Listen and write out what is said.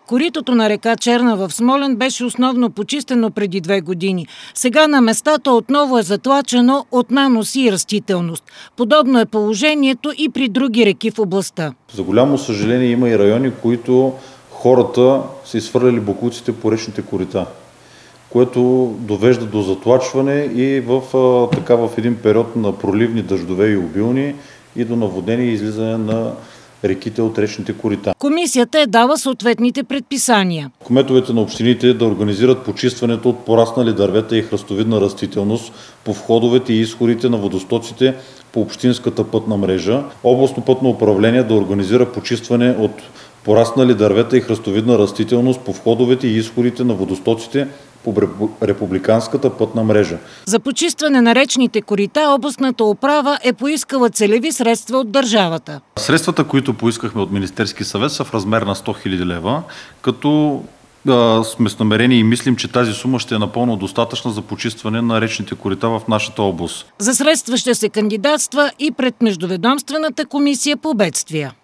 Коритото на река Черна в Смолян беше основно почистено преди 2 години. Сега на местата отново е затлачено от наноси и растителност. Подобно е положението и при други реки в областта. За голямо съжаление има и райони, които хората са изхвърляли боклуците по речните корита, което довежда до затлачване и в един период на проливни дъждове и обилни и до наводнение и излизане на реките от речните корита. Комисията е дала съответните предписания. Кметовете на общините да организират почистването от пораснали дървета и храстовидна растителност по входовете и изходите на водостоците по общинската пътна мрежа. Областно пътно управление да организира почистване от пораснали дървета и храстовидна растителност по входовете и изходите на водостоците по републиканската пътна мрежа. За почистване на речните корита областната управа е поискала целеви средства от държавата. Средствата, които поискахме от Министерски съвет, са в размер на 100 000 лева, като сме с намерение и мислим, че тази сума ще е напълно достатъчна за почистване на речните корита в нашата област. За средства ще се кандидатства и пред Междуведомствената комисия по бедствия.